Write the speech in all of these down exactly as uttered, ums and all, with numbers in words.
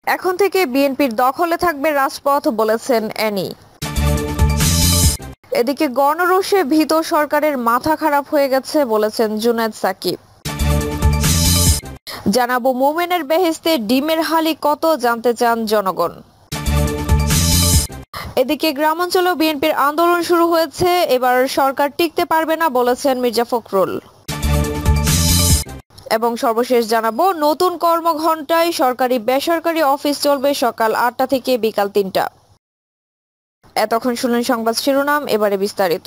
এখন থেকে বিএনপির দখলে থাকবে রাজপথ, বলেছেন অ্যানি। এদিকে গণরোষে ভীত সরকারের মাথা খারাপ হয়ে গেছে, বলেছেন জুনায়েদ সাকিব। জানাবো মোমেনের বেহেশতে ডিমের হালি কত, জানতে চান জনগণ। এদিকে গ্রামাঞ্চলেও বিএনপির আন্দোলন শুরু হয়েছে, এবার সরকার টিকতে পারবে না, বলেছেন মির্জা ফখরুল। এবং সর্বশেষ জানাবো নতুন কর্মঘণ্টায় সরকারি বেসরকারি অফিস চলবে সকাল আটটা থেকে বিকাল তিনটা। এতক্ষণ শুনলেন সংবাদ শিরোনাম, এবারে বিস্তারিত।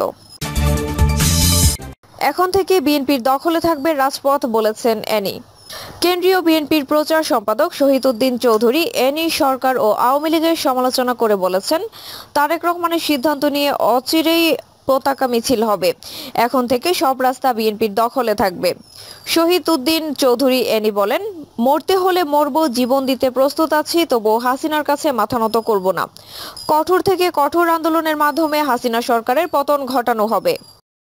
এখন থেকে বিএনপির দখলে থাকবে রাজপথ, বলেছেন অ্যানি। কেন্দ্রীয় বিএনপির প্রচার সম্পাদক শহীদউদ্দিন চৌধুরী অ্যানি সরকার ও আওয়ামী লীগের সমালোচনা করে বলেছেন, তারেক রহমানের সিদ্ধান্ত নিয়ে অচিরেই পতাকা মিছিল হবে। এখন থেকে সব রাস্তা বিএনপির দখলে থাকবে। শহীদউদ্দিন চৌধুরী অ্যানি বলেন, মরতে হলে মরবো, জীবন দিতে প্রস্তুত আছি, তবু হাসিনার কাছে মাথা নত করব না। কঠোর থেকে কঠোর আন্দোলনের মাধ্যমে হাসিনা সরকারের পতন ঘটানো হবে।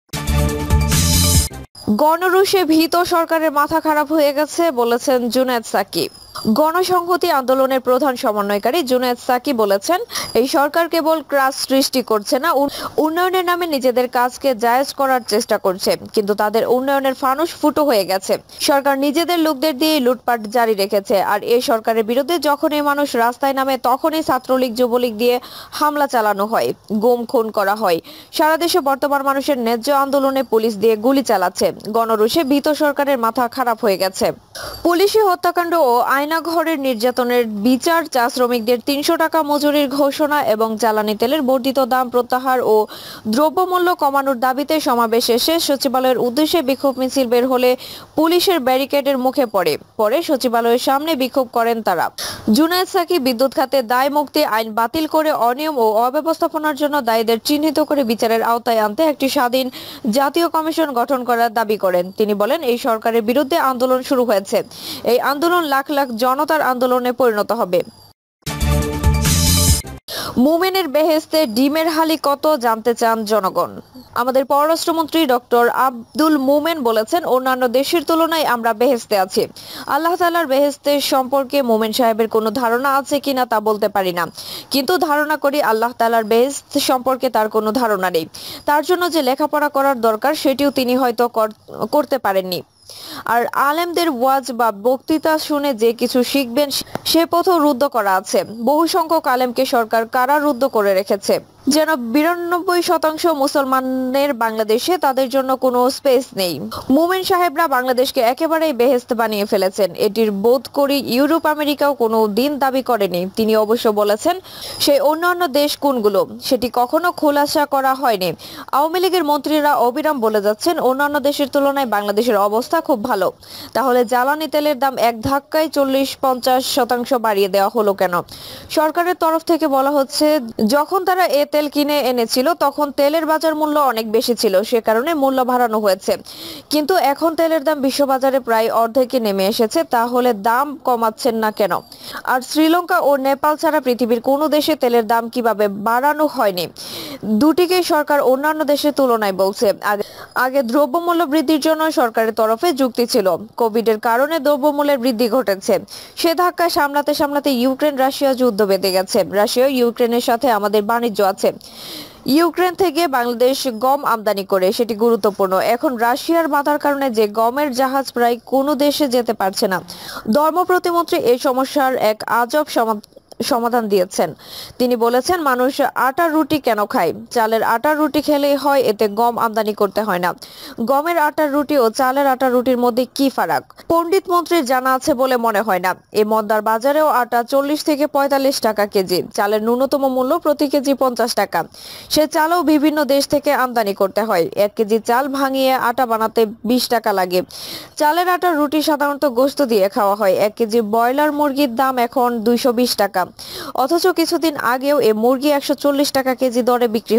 গণরোষে ভীত সরকারের মাথা খারাপ হয়ে গেছে, বলেছেন জুনায়েদ সাকিব। গণসংহতি আন্দোলনের প্রধান সমন্বয়কারী জুনায়েদ সাকিব বলেছেন, এই সরকার কেবল ক্রাস সৃষ্টি করছে না, উন্নয়নের নামে নিজেদের কাজকে জায়েজ করার চেষ্টা করছে, কিন্তু তাদের উন্নয়নের ফানুস ফুটো হয়ে গেছে। সরকার নিজেদের লোকদের দিয়ে লুটপাট জারি রেখেছে, আর এই সরকারের বিরুদ্ধে যখনই মানুষ রাস্তায় নামে তখনই ছাত্রলীগ যুবলীগ দিয়ে হামলা চালানো হয়, গুম খুন করা হয়। সারা দেশে বর্তমান মানুষের ন্যায্য আন্দোলনে পুলিশ দিয়ে গুলি চালাচ্ছে। গণরোষে ভীত সরকারের মাথা খারাপ হয়ে গেছে। পুলিশি হত্যাকাণ্ড ও আয়নাঘরের নির্যাতনের বিচার, চা শ্রমিকদের তিনশো টাকা মজুরির ঘোষণা এবং জ্বালানি তেলের বর্ধিত দাম প্রত্যাহার ও দ্রব্যমূল্য কমানোর দাবিতে সমাবেশ শেষে সচিবালয়ের উদ্দেশ্যে বিক্ষোভ মিছিল বের হলে পুলিশের ব্যারিকেডের মুখে পড়ে পরে সচিবালয়ের সামনে বিক্ষোভ করেন তারা। জুনায়েদ সাকিব বিদ্যুৎ খাতে দায় মুক্তি আইন বাতিল করে অনিয়ম ও অব্যবস্থাপনার জন্য দায়ীদের চিহ্নিত করে বিচারের আওতায় আনতে একটি স্বাধীন জাতীয় কমিশন গঠন করার দাবি করেন। তিনি বলেন, এই সরকারের বিরুদ্ধে আন্দোলন শুরু হয়েছে, এই আন্দোলন লাখ লাখ জনতার আন্দোলনে পরিণত হবে। মোমেনের বেহেশতে ডিমের হালি কত, জানতে চান জনগণ। আমাদের পররাষ্ট্রমন্ত্রী ডক্টর আব্দুল মোমেন বলেছেন, অন্যান্য দেশের তুলনায় আমরা বেহেশতে আছি। আল্লাহ তাআলার বেহেশতের সম্পর্কে মোমেন সাহেবের কোনো ধারণা আছে কিনা তা বলতে পারি না, কিন্তু ধারণা করি আল্লাহ তাআলার বেহেশত সম্পর্কে তার কোনো ধারণা নেই। তার জন্য যে লেখাপড়া করার দরকার সেটিও তিনি হয়তো করতে পারেননি। আর আলেমদের ওয়াজ বা বক্তৃতা শুনে যে কিছু শিখবেন সে পথও রুদ্ধ করা আছে। বহু সংখ্যক আলেমকে সরকার কারারুদ্ধ করে রেখেছে, যেন বিরানব্বই শতাংশ মুসলমানের বাংলাদেশে তাদের জন্য কোনো স্পেস নেই। মোমেন সাহেবরা বাংলাদেশকে একেবারেই বেহেশত বানিয়ে ফেলেছেন। এটির বোধ করি ইউরোপ আমেরিকাও কোনো দিন দাবি করেনি। তিনি অবশ্য বলেছেন, সেই অন্যান্য দেশ কোনগুলো সেটি কখনো খোলাসা করা হয়নি। আওয়ামী লীগের মন্ত্রীরা অবিরাম বলে যাচ্ছেন অন্যান্য দেশের তুলনায় বাংলাদেশের অবস্থা খুব ভালো। তাহলে জ্বালানি তেলের দাম এক ধাক্কায় চল্লিশ পঞ্চাশ শতাংশ বাড়িয়ে দেওয়া হলো কেন? সরকারের তরফ থেকে বলা হচ্ছে, যখন তারা এ তেল কিনে এনেছিল তখন তেলের বাজার মূল্য অনেক বেশি ছিল, সে কারণে মূল্য বাড়ানো হয়েছে। কিন্তু এখন তেলের দাম বিশ্ববাজারে প্রায় অর্ধেকে নেমে এসেছে, তাহলে দাম কমাচ্ছেন না কেন? আর শ্রীলঙ্কা ও নেপাল ছাড়া পৃথিবীর কোনো দেশে তেলের দাম কিভাবে বাড়ানো হয়নি? দুটিকে সরকার অন্যান্য দেশের তুলনায় বলছে। আগে দ্রব্যমূল্য বৃদ্ধির জন্য সরকারের তরফে যুক্তি ছিল, কোভিডের কারণে দ্রব্যমূল্যের বৃদ্ধি ঘটেছে। সে ধাক্কা সামলাতে সামলাতে ইউক্রেন রাশিয়া যুদ্ধ বেঁধে গেছে। রাশিয়া ইউক্রেনের সাথে আমাদের বাণিজ্য আছে। ইউক্রেন থেকে বাংলাদেশ গম আমদানি করে, সেটি গুরুত্বপূর্ণ। এখন রাশিয়ার বাধার কারণে যে গমের জাহাজ প্রায় কোনো দেশে যেতে পারছে না। ধর্ম প্রতিমন্ত্রী এই সমস্যার এক আজব সমাধান দিয়েছেন। তিনি বলেছেন, মানুষ আটার রুটি কেন খায়? চালের আটার রুটি খেলেই হয়, এতে গম আমদানি করতে হয় না। গমের আটার রুটি ও চালের আটার রুটির মধ্যে কি ফারাক? পণ্ডিত মন্ত্রীর জানা আছে বলে মনে হয় না। এই মন্দার বাজারেও আটা চল্লিশ থেকে পঁয়তাল্লিশ টাকা কেজি, চালের ন্যূনতম মূল্য প্রতি কেজি পঞ্চাশ টাকা। সে চালও বিভিন্ন দেশ থেকে আমদানি করতে হয়। এক কেজি চাল ভাঙিয়ে আটা বানাতে বিশ টাকা লাগে। চালের আটার রুটি সাধারণত গোশত দিয়ে খাওয়া হয়। এক কেজি ব্রয়লার মুরগির দাম এখন দুইশো বিশ টাকা, অথচ কিছুদিন আগেও এ মুরগি একশো চল্লিশ টাকা কেজি দরে বিক্রি হতো।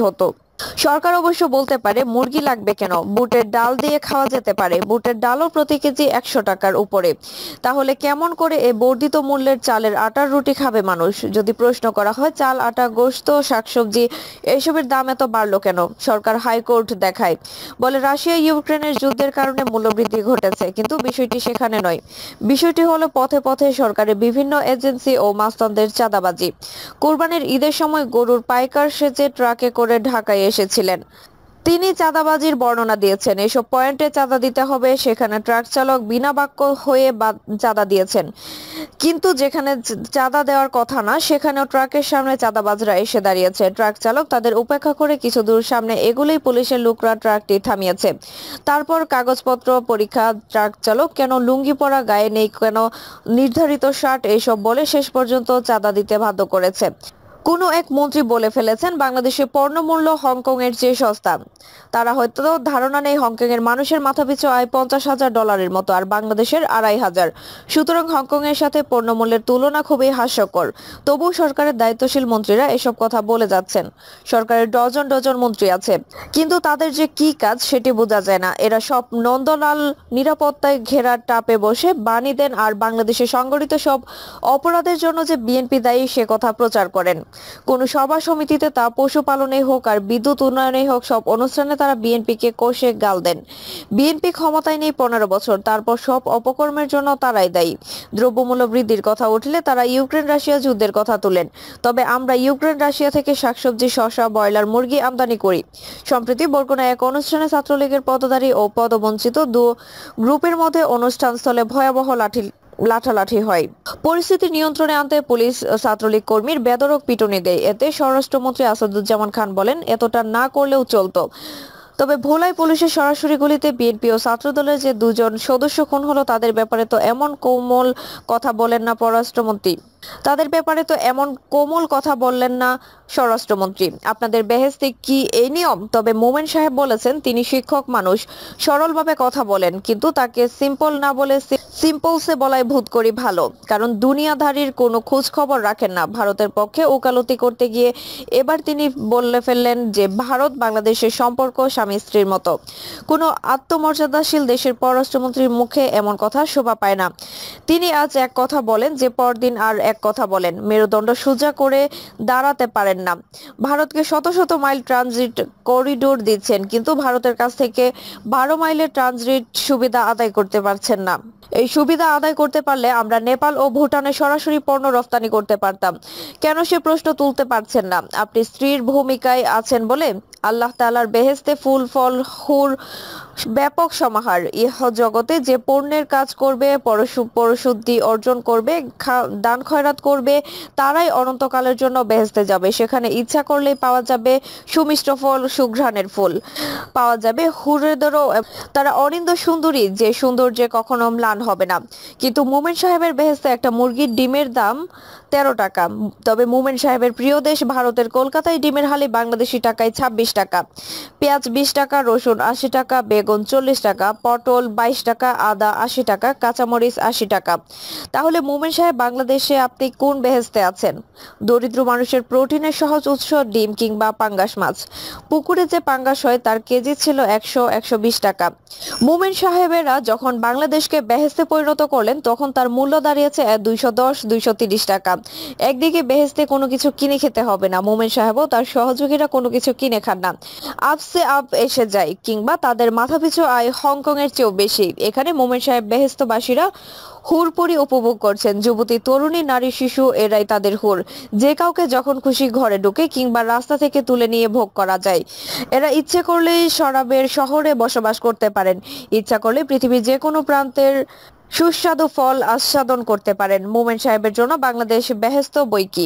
সরকার অবশ্য বলতে পারে মুরগি লাগবে কেন, বুটের ডাল দিয়ে খাওয়া যেতে পারে। বুটের ডালও প্রতি কেজি একশো টাকার উপরে। তাহলে কেমন করে এই বর্ধিত মূল্যের চালের আটার রুটি খাবে মানুষ? যদি প্রশ্ন করা হয় চাল, আটা, গোশত, শাকসবজি এসবের দাম এত বাড়লো কেন, সরকার হাইকোর্ট দেখায়, বলে রাশিয়া ইউক্রেনের যুদ্ধের কারণে মূল্যবৃদ্ধি ঘটেছে। কিন্তু বিষয়টি সেখানে নয়, বিষয়টি হলো পথে পথে সরকারের বিভিন্ন এজেন্সি ও মাস্তানদের চাঁদাবাজি। কোরবানির ঈদের সময় গরুর পাইকার সেজে ট্রাকে করে ঢাকায় এসেছিলেন। তিনি চাঁদাবাজির বর্ণনা দিয়েছেন। এসব পয়েন্টে চাঁদা দিতে হবে, সেখানে ট্রাক চালক বিনা বাক্য হয়ে চাঁদা দিয়েছেন। কিন্তু যেখানে চাঁদা দেওয়ার কথা না সেখানেও ট্রাকের সামনে চাঁদাবাজরা এসে দাঁড়িয়েছে। ট্রাক চালক তাদের উপেক্ষা করে কিছু দূর সামনে এগুলেই পুলিশের লোকরা ট্রাকটি থামিয়েছে। তারপর কাগজপত্র পরীক্ষা, ট্রাক চালক কেন লুঙ্গি পরা, গায়ে নেই কেন নির্ধারিত শার্ট, এসব বলে শেষ পর্যন্ত চাঁদা দিতে বাধ্য করেছে। কোনো এক মন্ত্রী বলে ফেলেছেন বাংলাদেশে পণ্যমূল্য হংকং এর চেয়ে সস্তা। তারা হয়তো ধারণা নেই হংকং এর মানুষের মাথাপিছু আয় পঞ্চাশ হাজার ডলারের মতো, আর বাংলাদেশের আড়াই হাজার। সুতরাং হংকং এর সাথে পণ্যমূল্যের তুলনা খুবই হাস্যকর। তবু সরকারের দায়িত্বশীল মন্ত্রীরা এসব কথা বলে যাচ্ছেন। সরকারের ডজন ডজন মন্ত্রী আছে, কিন্তু তাদের যে কি কাজ সেটি বোঝা যায় না। এরা সব নন্দলাল নিরাপত্তায় ঘেরা টাপে বসে বাণী দেন আর বাংলাদেশে সংগঠিত সব অপরাধের জন্য যে বিএনপি দায়ী সে কথা প্রচার করেন। কোন সভা সমিতিতে তা পশুপালনে হোক আর বিদ্যুৎ উন্নয়নে হোক, সব অনুষ্ঠানে তারা বিএনপিকে কষে গাল দেন। বিএনপি ক্ষমতায় নেই পনেরো বছর, তারপর সব অপকর্মের জন্য তারাই দায়ী। দ্রব্যমূল্য বৃদ্ধির কথা উঠলে তারা ইউক্রেন রাশিয়া যুদ্ধের কথা তোলেন। তবে আমরা ইউক্রেন রাশিয়া থেকে শাকসবজি, শসা, ব্রয়লার মুরগি আমদানি করি। সম্প্রতি বরগুনায় এক অনুষ্ঠানে ছাত্রলীগের পদধারী ও পদবঞ্চিত দু গ্রুপের মধ্যে অনুষ্ঠানস্থলে ভয়াবহ লাঠি লাঠালাঠি হয়। পরিস্থিতি নিয়ন্ত্রণে আনতে পুলিশ ছাত্রলীগ কর্মীর বেধড়ক পিটুনি দেয়। এতে স্বরাষ্ট্রমন্ত্রী আসাদুজ্জামান খান বলেন, এতটা না করলেও চলতো। তবে ভোলায় পুলিশের সরাসরি গুলিতে বিএনপি ও ছাত্রদলের যে দুজন সদস্য খুন হলো তাদের ব্যাপারে তো এমন কোমল কথা বলেন না পররাষ্ট্রমন্ত্রী তাদের ব্যাপারে তো এমন কোমল কথা বললেন না স্বরাষ্ট্রমন্ত্রী। আপনাদের বেহেস্তে কি এই নিয়ম? তবে মোমেন সাহেব বলেছেন তিনি শিক্ষক মানুষ, সরলভাবে কথা বলেন, কিন্তু তাকে সিম্পল না বলে সিম্পলসে বলাই ভূত করি ভালো, কারণ দুনিয়াধারীর কোনো খোঁজ খবর রাখেন না। ভারতের পক্ষে ওকালতি করতে গিয়ে এবার তিনি বলে ফেললেন যে ভারত বাংলাদেশের সম্পর্ক স্বামী স্ত্রীর মতো। কোনো আত্মমর্যাদাশীল দেশের পররাষ্ট্রমন্ত্রীর মুখে এমন কথা শোভা পায় না। তিনি আজ এক কথা বলেন যে পরদিন আর এক কথা বলেন, মেরুদণ্ড সোজা করে দাঁড়াতে পারেন না। ভারতকে শত শত মাইল ট্রানজিট করিডোর দিচ্ছেন, কিন্তু ভারতের কাছ থেকে বারো মাইলের ট্রানজিট সুবিধা আদায় করতে পারছেন না। এই সুবিধা আদায় করতে পারলে আমরা নেপাল ও ভুটানে সরাসরি পণ্য রফতানি করতে পারতাম। কেন সে প্রশ্ন তুলতে পারছেন না? আপনি স্ত্রীর ভূমিকায় আছেন বলে আল্লাহ তাআলার বেহেশতে ফুল ফল হুর ব্যাপক সমাহার। ইহ জগতে যে পণ্যের কাজ করবে, পরশুদ্ধি অর্জন করবে, দান খয়রাত করবে, তারাই অনন্তকালের জন্য বেহেশতে যাবে। সেখানে ইচ্ছা করলেই পাওয়া যাবে সুমিষ্ট ফল, সুঘ্রাণের ফুল, পাওয়া যাবে হুরেদেরও। তারা অনিন্দ সুন্দরী, যে সৌন্দর্যে কখনো ম্লান হবে না। কিন্তু মোমেন সাহেবের বেহেশতে একটা মুরগির ডিমের দাম তেরো টাকা। তবে মোমেন সাহেবের প্রিয় দেশ ভারতের কলকাতায় ডিমের হালি বাংলাদেশি টাকায় ছাব্বিশ টাকা, পেঁয়াজ বিশ টাকা, রসুন আশি টাকা, বেগুন চল্লিশ টাকা, পটল বাইশ টাকা, আদা আশি টাকা, কাঁচামরিচ আশি টাকা। তাহলে মোমেন সাহেব বাংলাদেশে আপনি কোন বেহেশতে আছেন? দরিদ্র মানুষের প্রোটিনের সহজ উৎস ডিম কিংবা পাঙ্গাস মাছ। পুকুরে যে পাঙ্গাস হয় তার কেজি ছিল একশো একশো বিশ টাকা। মোমেন সাহেবেরা যখন বাংলাদেশকে বেহেশতে পরিণত করলেন তখন তার মূল্য দাঁড়িয়েছে দুইশো দশ দুইশো তিরিশ টাকা। একদিকে বেহেশতে কোনো কিছু কিনে খেতে হবে না, মোমেন সাহেবও তার সহযোগীরা কোনো কিছু কিনে খান না। আপসে আপ এসে যায়, কিংবা তাদের মাথাপিছু আয় হংকং এর চেয়েও বেশি। এখানে মোমেন সাহেব বেহেশতবাসীরা হুরপুরি উপভোগ করছেন। যুবতী, তরুণী, নারী, শিশু এরাই তাদের হুর। যে কাউকে যখন খুশি ঘরে ঢুকে কিংবা রাস্তা থেকে তুলে নিয়ে ভোগ করা যায়। এরা ইচ্ছে করলেই শরাবের শহরে বসবাস করতে পারেন, ইচ্ছা করলে পৃথিবীর যে কোনো প্রান্তের সুস্বাদু ফল আস্বাদন করতে পারেন। মোমেন সাহেবের জন্য বাংলাদেশ বেহেশত বই কি।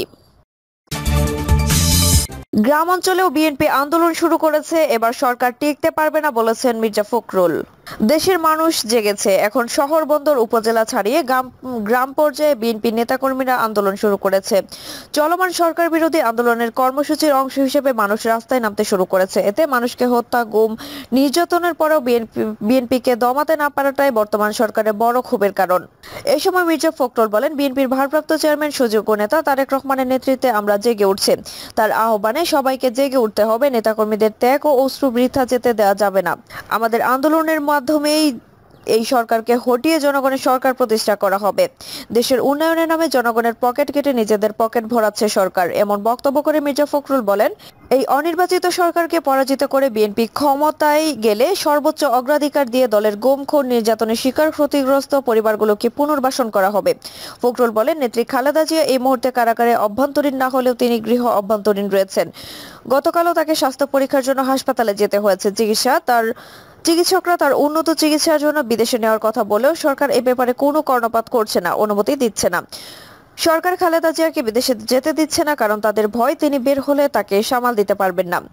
গ্রাম অঞ্চলেও বিএনপি আন্দোলন শুরু করেছে, এবার সরকার টিকতে পারবে না বলেছেন মির্জা ফখরুল। দেশের মানুষ জেগেছে, এখন শহর বন্দর উপজেলা ছাড়িয়ে গ্রাম গ্রাম পর্যায়ে বিএনপি নেতাকর্মীরা আন্দোলন শুরু করেছে। চলমান সরকার বিরোধী আন্দোলনের কর্মসূচির অংশ হিসেবে মানুষ রাস্তায় নামতে শুরু করেছে। এতে মানুষকে হত্যা, গুম, নির্যাতনের পরেও বিএনপি বিএনপিকে দমাতে না পারাটাই বর্তমান সরকারের বড় ক্ষোভের কারণ। এই সময় মির্জা ফখরুল বলেন, বিএনপির ভারপ্রাপ্ত চেয়ারম্যান সুযোগ্য নেতা তারেক রহমানের নেতৃত্বে আমরা জেগে উঠছে। তার আহ্বানে সবাইকে জেগে উঠতে হবে। নেতাকর্মীদের ত্যাগ ও অশ্রু বৃথা যেতে দেওয়া যাবে না। আমাদের আন্দোলনের মাধ্যমেই এই সরকারকে হটিয়ে জনগণের সরকার প্রতিষ্ঠা করা হবে। দেশের উন্নয়নের নামে জনগণের পকেট কেটে নিজেদের পকেট ভরাচ্ছে সরকার, এমন বক্তব্য করে মির্জা ফখরুল বলেন, এই অনির্বাচিত সরকারকে পরাজিত করে বিএনপি ক্ষমতায় গেলে সর্বোচ্চ অগ্রাধিকার দিয়ে দলের গুম, খুন, নির্যাতনের শিকার ক্ষতিগ্রস্ত পরিবারগুলোকে পুনর্বাসন করা হবে। ফখরুল বলেন, নেত্রী খালেদা জিয়া এই মুহূর্তে কারাগারে অভ্যন্তরীণ না হলেও তিনি গৃহ অভ্যন্তরীণ রয়েছেন। গতকালও তাকে স্বাস্থ্য পরীক্ষার জন্য হাসপাতালে যেতে হয়েছে। চিকিৎসা তার চিকিৎসকরা তার উন্নত চিকিৎসার জন্য বিদেশে নেওয়ার কথা বলেও সরকার এ ব্যাপারে কোনো কর্ণপাত করছে না, অনুমতি দিচ্ছে না। সরকার খালেদা জিয়াকে বিদেশে যেতে দিচ্ছে না, কারণ তাদের ভয় তিনি বের হলে তাকে সামাল দিতে পারবেন না।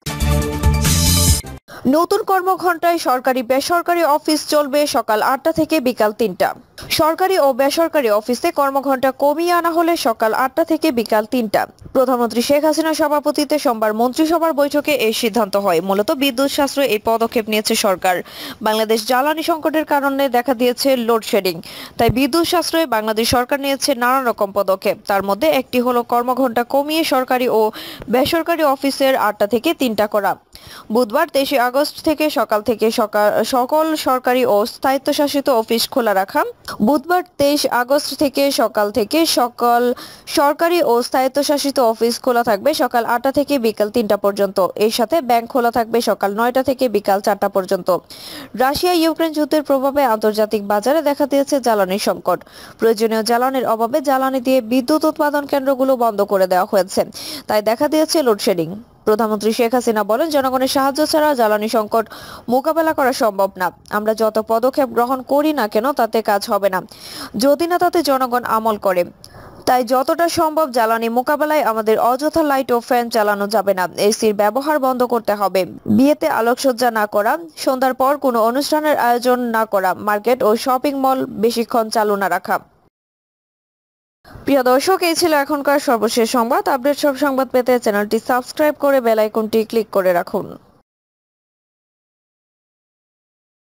নতুন কর্মঘণ্টায় সরকারি বেসরকারি অফিস চলবে সকাল আটটা থেকে বিকাল তিনটা। সরকারি ও বেসরকারি অফিসে কর্মঘণ্টা কমিয়ে আনা হলে সকাল আটটা থেকে বিকাল তিনটা। প্রধানমন্ত্রী শেখ হাসিনার সভাপতিত্বে সোমবার মন্ত্রিসভার বৈঠকে এই সিদ্ধান্ত হয়। মূলত বিদ্যুৎ সাশ্রয়ে এই পদক্ষেপ নিয়েছে সরকার। বাংলাদেশ জ্বালানি সংকটের কারণে দেখা দিয়েছে লোডশেডিং, তাই বিদ্যুৎ সাশ্রয়ে বাংলাদেশ সরকার নিয়েছে নানা রকম পদক্ষেপ। তার মধ্যে একটি হলো কর্মঘণ্টা কমিয়ে সরকারি ও বেসরকারি অফিসের আটটা থেকে তিনটা করা। বুধবার তেইশে আগস্ট থেকে সকাল থেকে সকল সরকারি ও স্বায়ত্তশাসিত অফিস খোলা রাখা। বুধবার তেইশ আগস্ট থেকে সকাল থেকে সকল সরকারি ও স্বায়ত্তশাসিত অফিস খোলা থাকবে সকাল আটটা থেকে বিকাল তিনটা পর্যন্ত। এর সাথে ব্যাংক খোলা থাকবে সকাল নয়টা থেকে বিকাল চারটা পর্যন্ত। রাশিয়া ইউক্রেন যুদ্ধের প্রভাবে আন্তর্জাতিক বাজারে দেখা দিয়েছে জ্বালানি সংকট। প্রয়োজনীয় জ্বালানির অভাবে জ্বালানি দিয়ে বিদ্যুৎ উৎপাদন কেন্দ্রগুলো বন্ধ করে দেওয়া হয়েছে, তাই দেখা দিয়েছে লোডশেডিং। প্রধানমন্ত্রী শেখ হাসিনা বলেন, জনগণের সাহায্য ছাড়া জ্বালানি সংকট মোকাবেলা করা সম্ভব না। আমরা যত পদক্ষেপ গ্রহণ করি না কেন তাতে কাজ হবে না যদি না তাতে জনগণ আমল করে। তাই যতটা সম্ভব জ্বালানি মোকাবেলায় আমাদের অযথা লাইট ও ফ্যান চালানো যাবে না। এসির ব্যবহার বন্ধ করতে হবে। বিয়েতে আলোকসজ্জা না করা, সন্ধ্যার পর কোনো অনুষ্ঠানের আয়োজন না করা, মার্কেট ও শপিং মল বেশিক্ষণ চালু না রাখা। প্রিয় দর্শক, এই ছিল এখনকার সর্বশেষ সংবাদ। আপডেট সব সংবাদ পেতে চ্যানেলটি সাবস্ক্রাইব করে বেল আইকনটি ক্লিক করে রাখুন।